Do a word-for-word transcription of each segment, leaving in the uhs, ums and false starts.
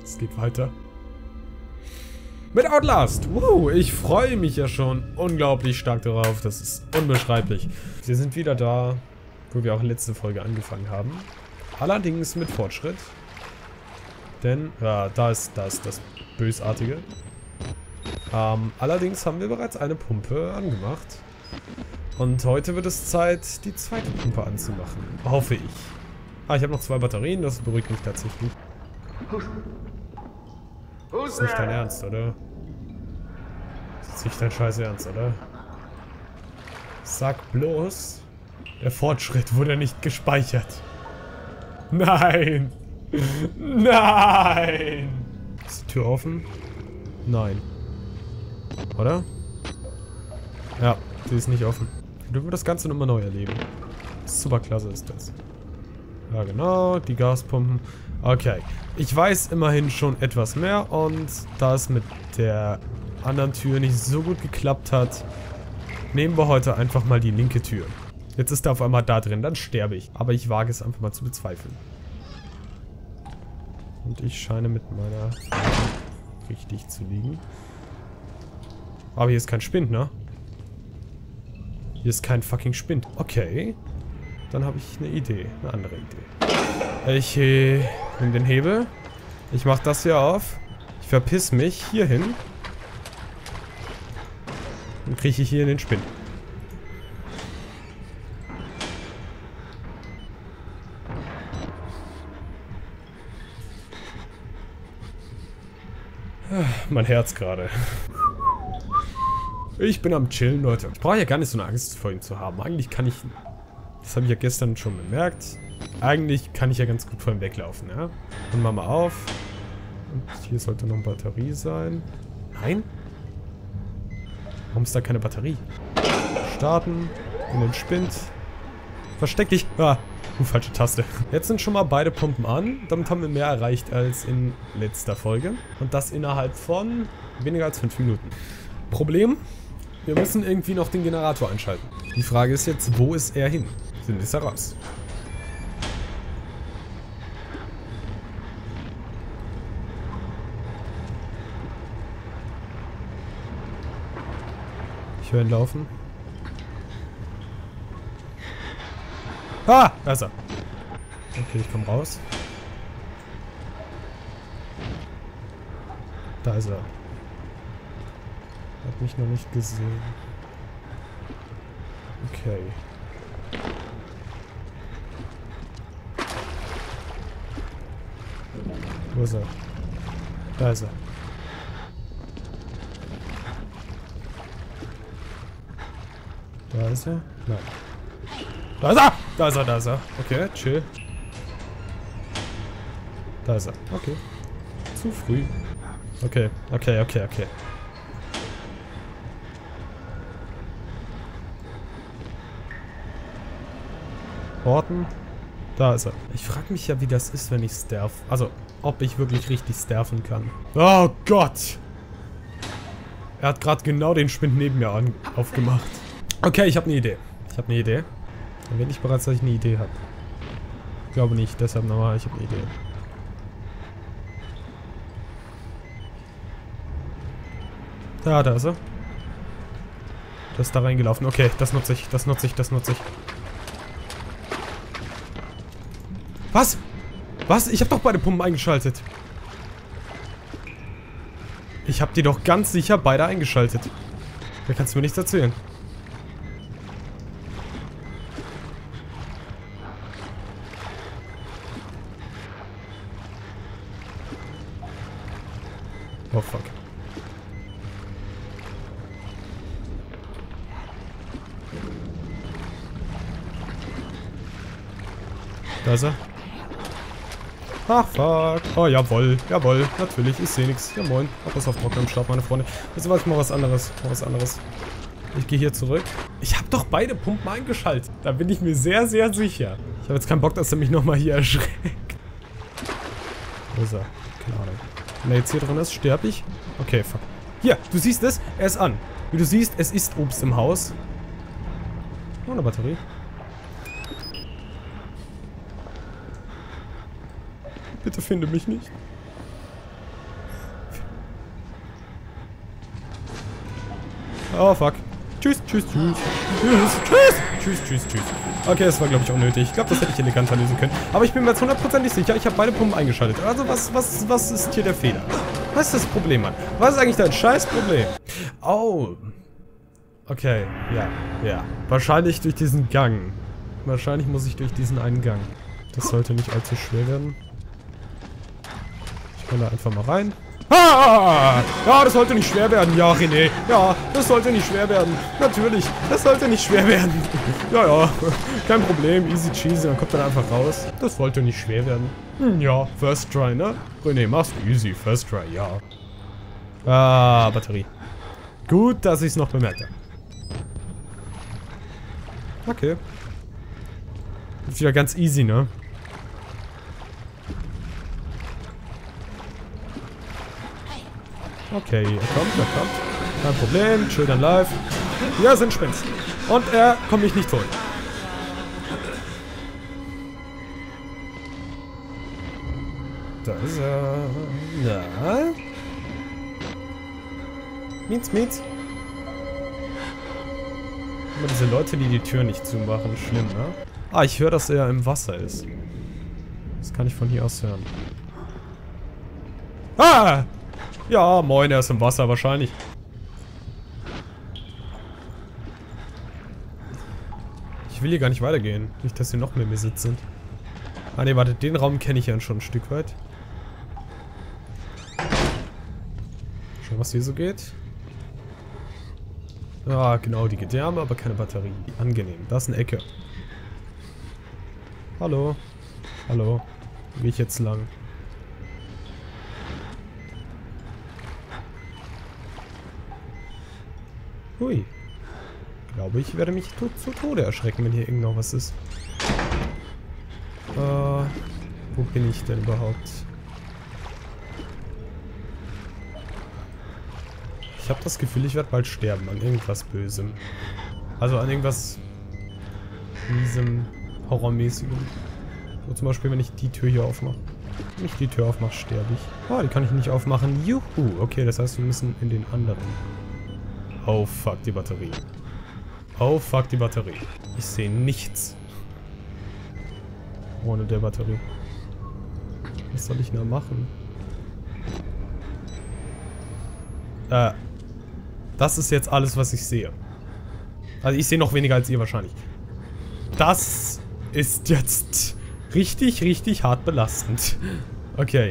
Es geht weiter. Mit Outlast. Wow, ich freue mich ja schon unglaublich stark darauf. Das ist unbeschreiblich. Wir sind wieder da, wo wir auch in letzter Folge angefangen haben. Allerdings mit Fortschritt. Denn, ja, da ist, da ist das Bösartige. Ähm, allerdings haben wir bereits eine Pumpe angemacht. Und heute wird es Zeit, die zweite Pumpe anzumachen. Hoffe ich. Ah, ich habe noch zwei Batterien, das beruhigt mich tatsächlich. Das ist nicht dein Ernst, oder? Das ist nicht dein scheiß Ernst, oder? Sag bloß, der Fortschritt wurde nicht gespeichert. Nein! Nein! Ist die Tür offen? Nein. Oder? Ja, sie ist nicht offen. Du wirst das Ganze nochmal neu erleben. Super klasse ist das. Ja, genau, die Gaspumpen. Okay. Ich weiß immerhin schon etwas mehr und da es mit der anderen Tür nicht so gut geklappt hat, nehmen wir heute einfach mal die linke Tür. Jetzt ist er auf einmal da drin, dann sterbe ich. Aber ich wage es einfach mal zu bezweifeln. Und ich scheine mit meiner richtig zu liegen. Aber hier ist kein Spind, ne? Hier ist kein fucking Spind. Okay. Dann habe ich eine Idee. Eine andere Idee. Ich äh, nehme den Hebel. Ich mache das hier auf. Ich verpiss mich hierhin. Dann kriege ich hier in den Spind. Mein Herz gerade. Ich bin am Chillen, Leute. Ich brauche ja gar nicht so eine Angst vor ihm zu haben. Eigentlich kann ich... Das habe ich ja gestern schon bemerkt. Eigentlich kann ich ja ganz gut vor ihm weglaufen, ja? Und machen wir auf. Und hier sollte noch eine Batterie sein. Nein? Warum ist da keine Batterie? Starten. In den Spind. Versteck dich. Ah, uh, falsche Taste. Jetzt sind schon mal beide Pumpen an. Damit haben wir mehr erreicht als in letzter Folge. Und das innerhalb von weniger als fünf Minuten. Problem? Wir müssen irgendwie noch den Generator einschalten. Die Frage ist jetzt, wo ist er hin? Sind es heraus. Ich höre ihn laufen. Ah! Da ist er. Okay, ich komme raus. Da ist er. Hat mich noch nicht gesehen. Okay. Wo ist er? Da ist er. Da ist er? Nein. Da ist er! Da ist er, da ist er. Okay, chill. Da ist er. Okay. Zu früh. Okay, okay, okay, okay. Orten. Da ist er. Ich frage mich ja, wie das ist, wenn ich sterf. Also, ob ich wirklich richtig sterfen kann. Oh Gott! Er hat gerade genau den Spind neben mir an aufgemacht. Okay, ich habe eine Idee. Ich habe eine Idee. Dann will ich bereits, dass ich eine Idee habe. Ich glaube nicht, deshalb nochmal, ich habe eine Idee. Da, da ist er. Das ist da reingelaufen. Okay, das nutze ich, das nutze ich, das nutze ich. Was? Was? Ich habe doch beide Pumpen eingeschaltet. Ich habe die doch ganz sicher beide eingeschaltet. Da kannst du mir nichts erzählen. Oh fuck. Da ist er. Ach, fuck. Oh, jawohl. Jawohl. Natürlich. Ich sehe nichts. Ja, moin. Hab was auf Trocknen im Start, meine Freunde. Jetzt weiß ich mal was anderes. Mal was anderes. Ich gehe hier zurück. Ich habe doch beide Pumpen eingeschaltet. Da bin ich mir sehr, sehr sicher. Ich habe jetzt keinen Bock, dass er mich nochmal hier erschreckt. Wo ist er? Keine Ahnung. Wenn er jetzt hier drin ist, sterbe ich. Okay, fuck. Hier, du siehst es. Er ist an. Wie du siehst, es ist Obst im Haus. Oh, eine Batterie. Bitte finde mich nicht. Oh, fuck. Tschüss, tschüss, tschüss. Tschüss, tschüss. Tschüss, tschüss, tschüss. Okay, das war, glaube ich, unnötig. Ich glaube, das hätte ich eleganter lösen können. Aber ich bin mir jetzt hundertprozentig sicher, ich habe beide Pumpen eingeschaltet. Also, was, was, was ist hier der Fehler? Was ist das Problem, Mann? Was ist eigentlich dein scheiß Problem? Oh. Okay, ja, ja. Wahrscheinlich durch diesen Gang. Wahrscheinlich muss ich durch diesen einen Gang. Das sollte nicht allzu schwer werden. Ich kann da einfach mal rein. Ah! Ja, das sollte nicht schwer werden. Ja, René. Ja, das sollte nicht schwer werden. Natürlich, das sollte nicht schwer werden. Ja, ja, kein Problem. Easy cheesy. Dann kommt dann einfach raus. Das sollte nicht schwer werden. Hm, ja, first try, ne? René, machst du easy. First try, ja. Ah, Batterie. Gut, dass ich es noch bemerkt habe. Okay. Ist wieder ganz easy, ne? Okay, er kommt, er kommt. Kein Problem, Children live. Wir sind Spins. Und er kommt mich nicht holen. Da ist er. Na? Mietz, mietz. Immer diese Leute, die die Tür nicht zumachen. Schlimm, ne? Ah, ich höre, dass er im Wasser ist. Das kann ich von hier aus hören. Ah! Ja, moin, er ist im Wasser wahrscheinlich. Ich will hier gar nicht weitergehen. Nicht, dass hier noch mehr Besitz sind. Ah ne, warte, den Raum kenne ich ja schon ein Stück weit. Schauen, was hier so geht. Ah, genau, die Gedärme, aber keine Batterie. Angenehm, da ist eine Ecke. Hallo. Hallo. Wo gehe ich jetzt lang? Hui. Glaube, ich werde mich tot zu Tode erschrecken, wenn hier irgendwo was ist. Äh, wo bin ich denn überhaupt? Ich habe das Gefühl, ich werde bald sterben an irgendwas Bösem. Also an irgendwas miesem, horrormäßigem. So zum Beispiel, wenn ich die Tür hier aufmache. Wenn ich die Tür aufmache, sterbe ich. Ah, die kann ich nicht aufmachen. Juhu. Okay, das heißt, wir müssen in den anderen. Oh fuck, die Batterie. Oh fuck, die Batterie. Ich sehe nichts. Ohne der Batterie. Was soll ich da machen? Äh. Das ist jetzt alles, was ich sehe. Also ich sehe noch weniger als ihr wahrscheinlich. Das ist jetzt richtig, richtig hart belastend. Okay.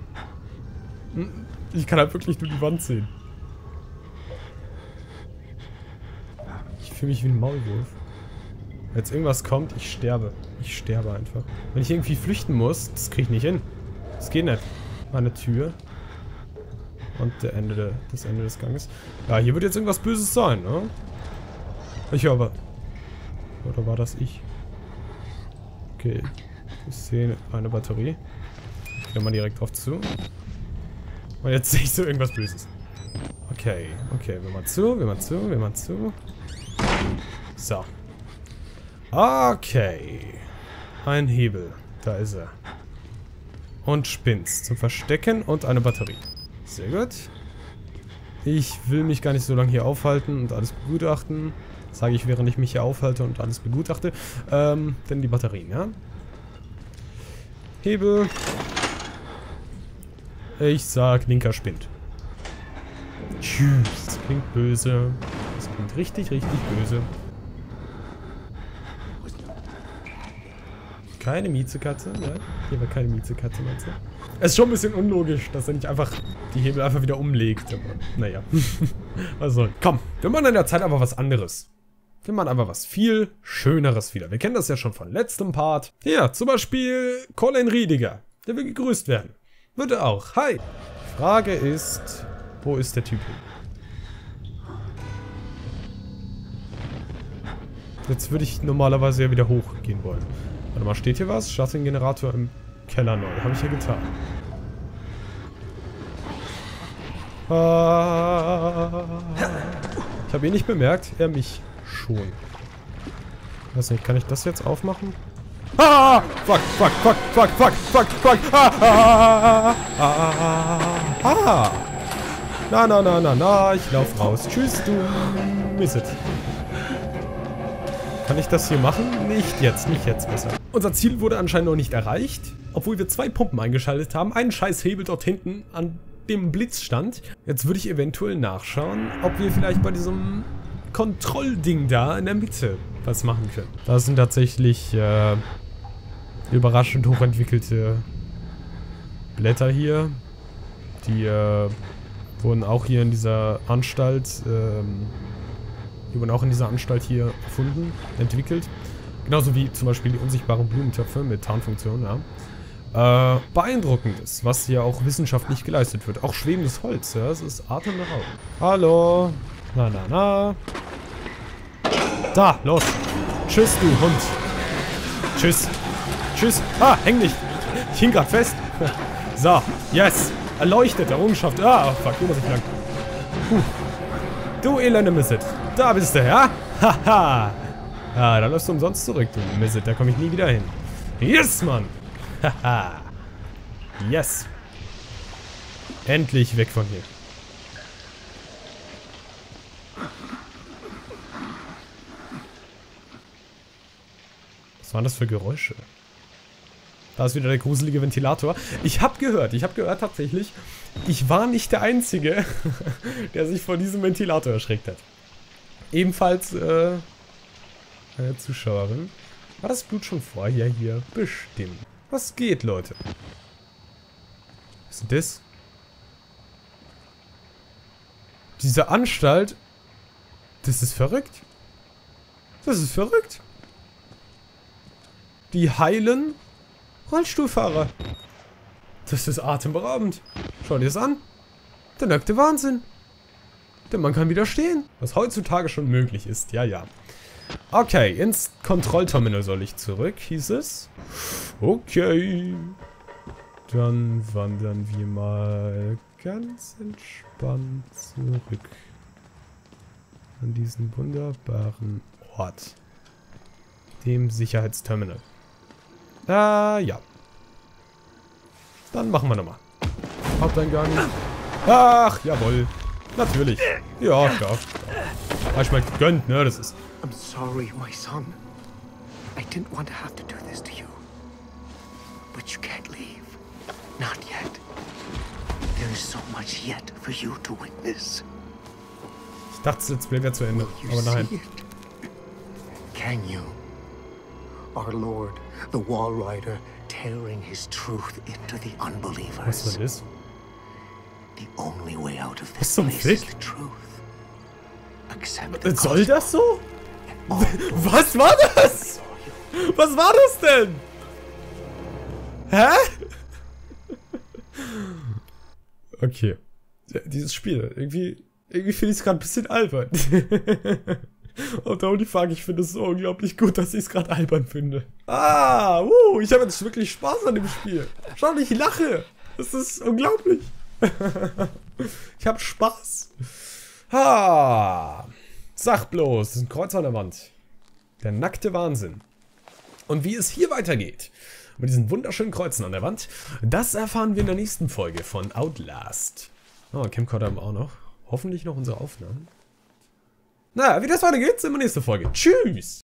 Ich kann halt wirklich nur die Wand sehen. Ich fühle mich wie ein Maulwurf. Wenn jetzt irgendwas kommt, ich sterbe. Ich sterbe einfach. Wenn ich irgendwie flüchten muss, das kriege ich nicht hin. Das geht nicht. Eine Tür. Und der Ende de, das Ende des Ganges. Ja, hier wird jetzt irgendwas Böses sein, ne? Ich höre aber. Oder war das ich? Okay. Ich sehe eine Batterie. Ich gehe mal direkt drauf zu. Und jetzt sehe ich so irgendwas Böses. Okay, okay. Wir mal zu, wir mal zu, wir mal zu. So. Okay. Ein Hebel. Da ist er. Und Spins zum Verstecken und eine Batterie. Sehr gut. Ich will mich gar nicht so lange hier aufhalten und alles begutachten. Das sage ich, während ich mich hier aufhalte und alles begutachte. Ähm, denn die Batterien, ja. Hebel. Ich sag, linker spinnt. Tschüss. Das klingt böse. Das klingt richtig, richtig böse. Keine Miezekatze, ne? Hier war keine Miezekatze, meinst du? Es ist schon ein bisschen unlogisch, dass er nicht einfach die Hebel einfach wieder umlegt. Aber naja. Was soll. Komm, wir machen in der Zeit aber was anderes. Wir machen aber was viel Schöneres wieder. Wir kennen das ja schon von letztem Part. Hier, zum Beispiel Colin Riediger. Der will gegrüßt werden. Wird er auch. Hi. Die Frage ist, wo ist der Typ hin? Jetzt würde ich normalerweise ja wieder hochgehen wollen. Warte mal, steht hier was? Shuttle-Generator im Keller neu. Habe ich ja getan. Ich habe ihn nicht bemerkt, er mich schon. Weiß nicht, kann ich das jetzt aufmachen? Ah! Fuck, fuck, fuck, fuck, fuck, fuck, fuck! Ah! Ah! Ah! Ah! Na, na, na, na, na. Ich lauf raus. Tschüss, du Misset. Kann ich das hier machen? Nicht jetzt, nicht jetzt besser. Unser Ziel wurde anscheinend noch nicht erreicht, obwohl wir zwei Pumpen eingeschaltet haben. Einen scheiß Hebel dort hinten an dem Blitz stand. Jetzt würde ich eventuell nachschauen, ob wir vielleicht bei diesem Kontrollding da in der Mitte was machen können. Das sind tatsächlich äh, überraschend hochentwickelte Blätter hier. Die äh, wurden auch hier in dieser Anstalt, ähm, die wurden auch in dieser Anstalt hier erfunden, entwickelt. Genauso wie zum Beispiel die unsichtbaren Blumentöpfe mit Tarnfunktion, ja. Äh, beeindruckendes, was hier auch wissenschaftlich geleistet wird. Auch schwebendes Holz, ja, es ist atemberaubend. Hallo. Na, na, na. Da, los. Tschüss, du Hund. Tschüss. Tschüss. Ah, häng nicht. Ich hing grad fest. So, yes. Erleuchtet, Errungenschaft. Ah, fuck, hier muss ich lang. Puh. Du elende Misset. Da bist du, ja? Haha. Ah, da läufst du umsonst zurück, du Misset. Da komme ich nie wieder hin. Yes, Mann. Haha. Yes. Endlich weg von hier. Was waren das für Geräusche? Da ist wieder der gruselige Ventilator. Ich habe gehört, ich habe gehört tatsächlich, ich war nicht der Einzige, der sich vor diesem Ventilator erschreckt hat. Ebenfalls, äh, eine Zuschauerin. War das Blut schon vorher hier? Bestimmt. Was geht, Leute? Was ist denn das? Diese Anstalt, das ist verrückt. Das ist verrückt. Die heilen Rollstuhlfahrer. Das ist atemberaubend. Schau dir das an. Der nackte Wahnsinn. Der Mann kann wieder stehen. Was heutzutage schon möglich ist. Ja, ja. Okay, ins Kontrollterminal soll ich zurück, hieß es. Okay. Dann wandern wir mal ganz entspannt zurück. An diesen wunderbaren Ort. Dem Sicherheitsterminal. Ah, ja. Dann machen wir nochmal. Haupteingang. Ach, jawohl. Natürlich. Ja, klar. Hast mal gegönnt, ne? Das ist... I'm sorry, my son. I didn't want to have to do this to you. But you can't leave. Not yet. There is so much yet for you to witness. Ich dachte, das Let's Play wäre zu Ende. Will you Aber nein. see it? Can you? Our Lord, the Wall Rider, tearing his truth into the unbelievers. Was war das? The only way out of Was this zum place Fick? is the truth. Accept the Soll das so? gospel. Was war das? Was war das denn? Hä? Okay. Ja, dieses Spiel, irgendwie, irgendwie finde ich es gerade ein bisschen albern. Und holy fuck, ich finde es so unglaublich gut, dass ich es gerade albern finde. Ah, uh, ich habe jetzt wirklich Spaß an dem Spiel. Schau, ich lache. Das ist unglaublich. Ich habe Spaß. Ha. Sag bloß, das ist ein Kreuz an der Wand. Der nackte Wahnsinn. Und wie es hier weitergeht, mit diesen wunderschönen Kreuzen an der Wand, das erfahren wir in der nächsten Folge von Outlast. Oh, Camcorder haben wir auch noch. Hoffentlich noch unsere Aufnahmen. Naja, wie das weitergeht, sehen wir in der nächsten Folge. Tschüss!